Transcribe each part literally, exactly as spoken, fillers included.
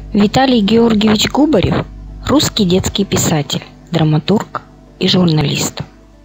Виталий Георгиевич Губарев – русский детский писатель, драматург и журналист.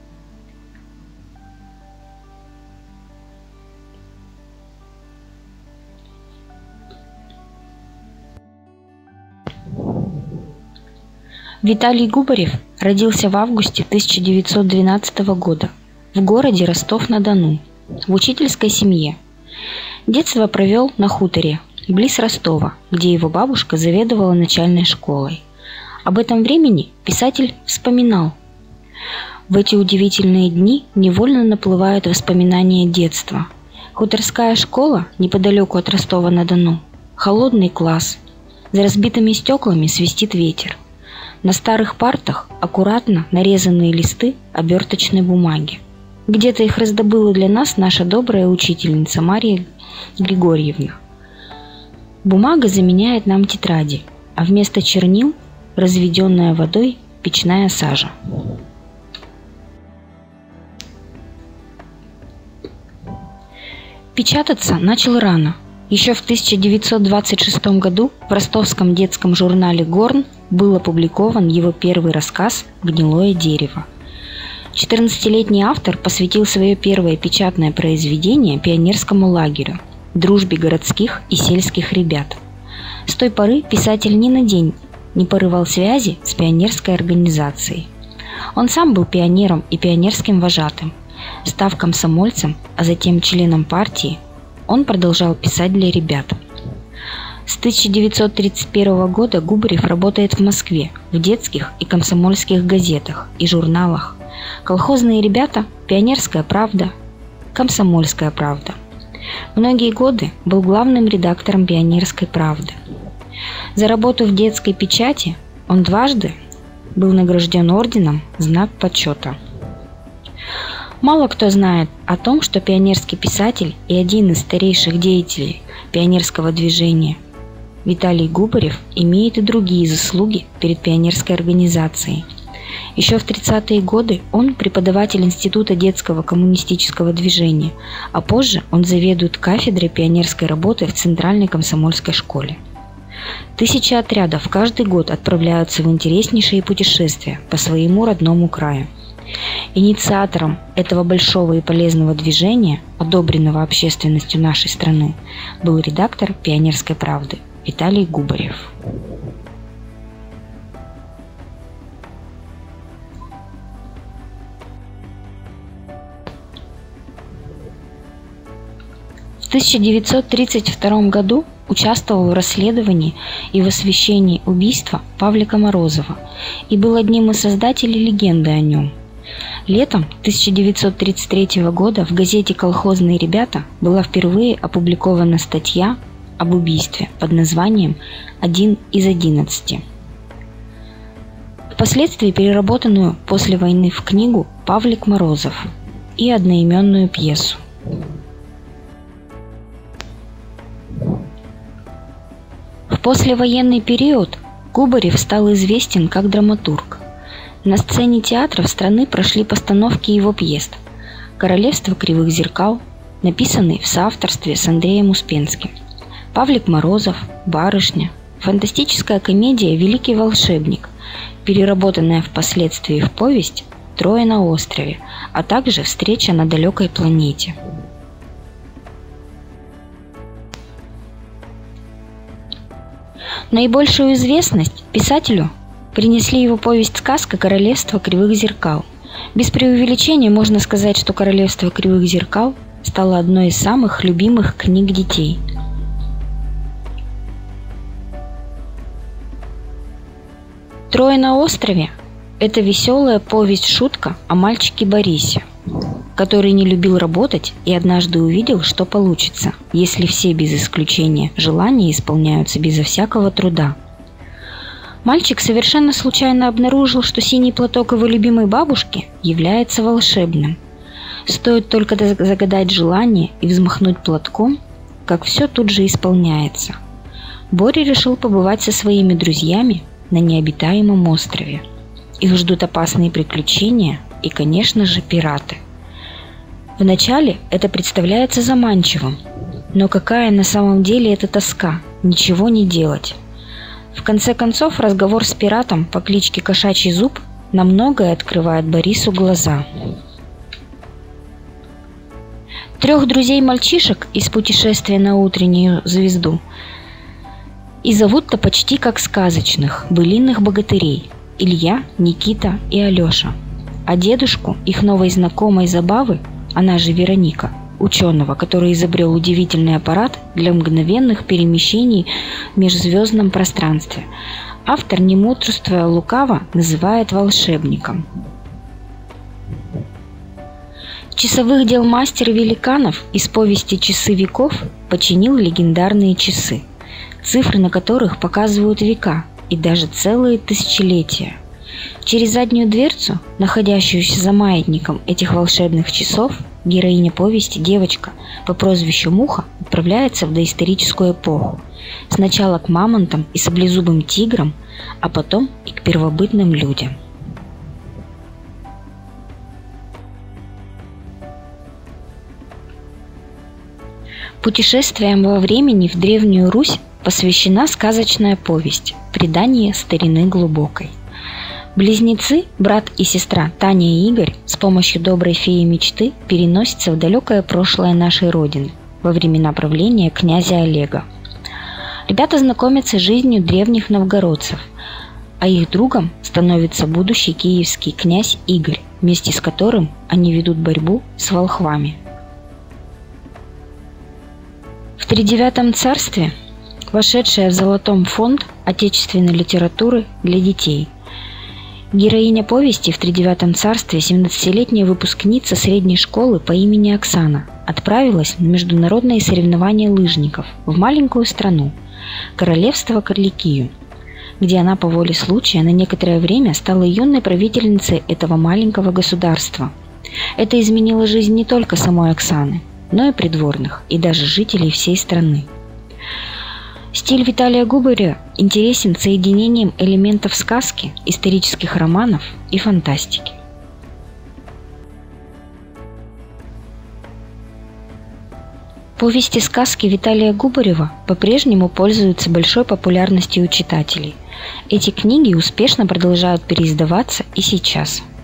Виталий Губарев родился в августе тысяча девятьсот двенадцатого года в городе Ростов-на-Дону в учительской семье. Детство провел на хуторе близ Ростова, где его бабушка заведовала начальной школой. Об этом времени писатель вспоминал: «В эти удивительные дни невольно наплывают воспоминания детства. Хуторская школа неподалеку от Ростова-на-Дону. Холодный класс. За разбитыми стеклами свистит ветер. На старых партах аккуратно нарезанные листы оберточной бумаги. Где-то их раздобыла для нас наша добрая учительница Мария Григорьевна. Бумага заменяет нам тетради, а вместо чернил разведенная водой печная сажа». Печататься начал рано. Еще в тысяча девятьсот двадцать шестом году в ростовском детском журнале «Горн» был опубликован его первый рассказ «Гнилое дерево». четырнадцатилетний автор посвятил свое первое печатное произведение пионерскому лагерю, дружбе городских и сельских ребят. С той поры писатель ни на день не порывал связи с пионерской организацией. Он сам был пионером и пионерским вожатым. Став комсомольцем, а затем членом партии, он продолжал писать для ребят. С тысяча девятьсот тридцать первого года Губарев работает в Москве в детских и комсомольских газетах и журналах «Колхозные ребята», «Пионерская правда», «Комсомольская правда». Многие годы был главным редактором «Пионерской правды». За работу в детской печати он дважды был награжден орденом «Знак почета». Мало кто знает о том, что пионерский писатель и один из старейших деятелей пионерского движения Виталий Губарев имеет и другие заслуги перед пионерской организацией. Еще в тридцатые годы он преподаватель Института детского коммунистического движения, а позже он заведует кафедрой пионерской работы в Центральной комсомольской школе. Тысячи отрядов каждый год отправляются в интереснейшие путешествия по своему родному краю. Инициатором этого большого и полезного движения, одобренного общественностью нашей страны, был редактор «Пионерской правды» Виталий Губарев. В тысяча девятьсот тридцать втором году участвовал в расследовании и в освещении убийства Павлика Морозова и был одним из создателей легенды о нем. Летом тысяча девятьсот тридцать третьего года в газете «Колхозные ребята» была впервые опубликована статья об убийстве под названием «Один из одиннадцати», впоследствии переработанную после войны в книгу «Павлик Морозов» и одноименную пьесу. В послевоенный период Губарев стал известен как драматург. На сцене театров страны прошли постановки его пьес «Королевство кривых зеркал», написанный в соавторстве с Андреем Успенским, «Павлик Морозов», «Барышня», фантастическая комедия «Великий волшебник», переработанная впоследствии в повесть «Трое на острове», а также «Встреча на далекой планете». Наибольшую известность писателю принесли его повесть-сказка «Королевство кривых зеркал». Без преувеличения можно сказать, что «Королевство кривых зеркал» стало одной из самых любимых книг детей. «Трое на острове» – это веселая повесть-шутка о мальчике Борисе, который не любил работать и однажды увидел, что получится, если все без исключения желания исполняются безо всякого труда. Мальчик совершенно случайно обнаружил, что синий платок его любимой бабушки является волшебным. Стоит только загадать желание и взмахнуть платком, как все тут же исполняется. Боря решил побывать со своими друзьями на необитаемом острове. Их ждут опасные приключения и, конечно же, пираты. Вначале это представляется заманчивым, но какая на самом деле это тоска – ничего не делать. В конце концов, разговор с пиратом по кличке Кошачий Зуб на многое открывает Борису глаза. Трех друзей-мальчишек из «Путешествия на утреннюю звезду» и зовут-то почти как сказочных, былинных богатырей – Илья, Никита и Алеша. А дедушку их новой знакомой Забавы, она же Вероника, ученого, который изобрел удивительный аппарат для мгновенных перемещений в межзвездном пространстве, автор, не мудрствуя лукаво, называет волшебником. Часовых дел мастер великанов из повести «Часы веков» починил легендарные часы, цифры на которых показывают века и даже целые тысячелетия. Через заднюю дверцу, находящуюся за маятником этих волшебных часов, героиня повести, девочка по прозвищу Муха, отправляется в доисторическую эпоху. Сначала к мамонтам и саблезубым тиграм, а потом и к первобытным людям. Путешествиям во времени в Древнюю Русь посвящена сказочная повесть «Предание старины глубокой». Близнецы, брат и сестра Таня и Игорь, с помощью доброй феи мечты переносятся в далекое прошлое нашей Родины, во времена правления князя Олега. Ребята знакомятся с жизнью древних новгородцев, а их другом становится будущий киевский князь Игорь, вместе с которым они ведут борьбу с волхвами. В тридевятом царстве, вошедшая в золотом фонд отечественной литературы для детей, героиня повести в тридевятом царстве, семнадцатилетняя выпускница средней школы по имени Оксана, отправилась на международные соревнования лыжников в маленькую страну – королевство Карликию, где она по воле случая на некоторое время стала юной правительницей этого маленького государства. Это изменило жизнь не только самой Оксаны, но и придворных, и даже жителей всей страны. Стиль Виталия Губаря интересен соединением элементов сказки, исторических романов и фантастики. Повести сказки Виталия Губарева по-прежнему пользуются большой популярностью у читателей. Эти книги успешно продолжают переиздаваться и сейчас.